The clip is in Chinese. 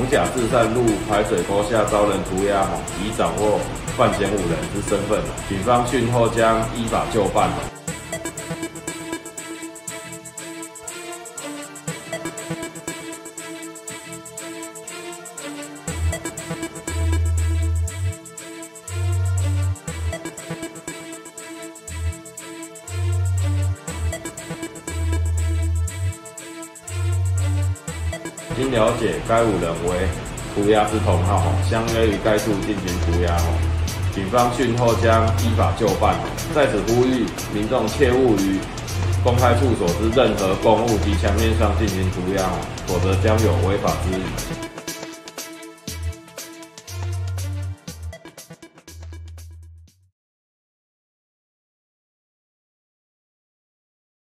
假至善入排水沟下遭人涂鸦，已掌握犯嫌5人之身份，警方讯后将依法就办。经了解，该5人为涂鸦之同好，相约于该处进行涂鸦。警方讯后将依法就办。在此呼吁民众切勿于公开处所之任何公物及墙面上进行涂鸦，否则将有违法之虞。